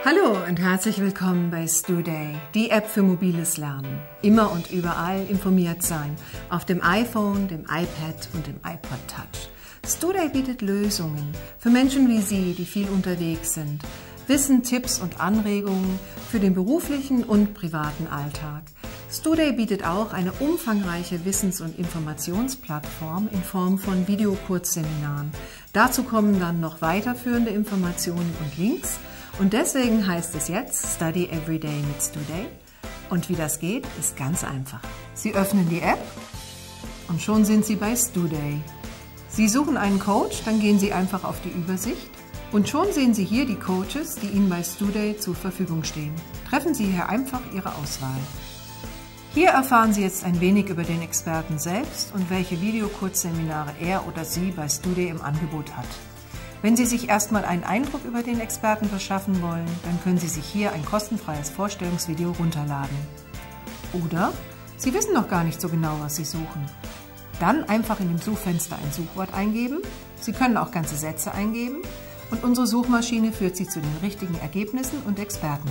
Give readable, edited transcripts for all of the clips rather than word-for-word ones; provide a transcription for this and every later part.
Hallo und herzlich willkommen bei StuDay, die App für mobiles Lernen. Immer und überall informiert sein, auf dem iPhone, dem iPad und dem iPod Touch. StuDay bietet Lösungen für Menschen wie Sie, die viel unterwegs sind. Wissen, Tipps und Anregungen für den beruflichen und privaten Alltag. StuDay bietet auch eine umfangreiche Wissens- und Informationsplattform in Form von Videokurzseminaren. Dazu kommen dann noch weiterführende Informationen und Links. Und deswegen heißt es jetzt Study Everyday mit StuDay. Und wie das geht, ist ganz einfach. Sie öffnen die App und schon sind Sie bei StuDay. Sie suchen einen Coach, dann gehen Sie einfach auf die Übersicht und schon sehen Sie hier die Coaches, die Ihnen bei StuDay zur Verfügung stehen. Treffen Sie hier einfach Ihre Auswahl. Hier erfahren Sie jetzt ein wenig über den Experten selbst und welche Videokurzseminare er oder sie bei StuDay im Angebot hat. Wenn Sie sich erstmal einen Eindruck über den Experten verschaffen wollen, dann können Sie sich hier ein kostenfreies Vorstellungsvideo runterladen. Oder Sie wissen noch gar nicht so genau, was Sie suchen. Dann einfach in dem Suchfenster ein Suchwort eingeben. Sie können auch ganze Sätze eingeben und unsere Suchmaschine führt Sie zu den richtigen Ergebnissen und Experten.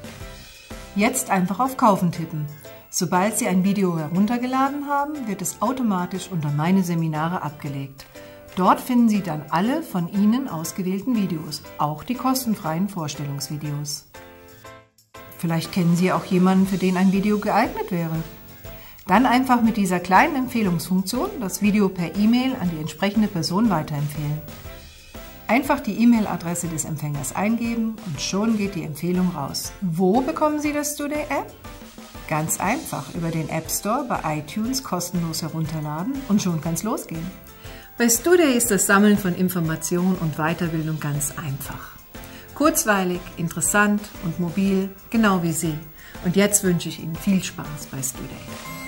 Jetzt einfach auf Kaufen tippen. Sobald Sie ein Video heruntergeladen haben, wird es automatisch unter Meine Seminare abgelegt. Dort finden Sie dann alle von Ihnen ausgewählten Videos, auch die kostenfreien Vorstellungsvideos. Vielleicht kennen Sie auch jemanden, für den ein Video geeignet wäre. Dann einfach mit dieser kleinen Empfehlungsfunktion das Video per E-Mail an die entsprechende Person weiterempfehlen. Einfach die E-Mail-Adresse des Empfängers eingeben und schon geht die Empfehlung raus. Wo bekommen Sie das StuDay-App? Ganz einfach, über den App Store bei iTunes kostenlos herunterladen und schon kann es losgehen. Bei StuDay ist das Sammeln von Informationen und Weiterbildung ganz einfach. Kurzweilig, interessant und mobil, genau wie Sie. Und jetzt wünsche ich Ihnen viel Spaß bei StuDay.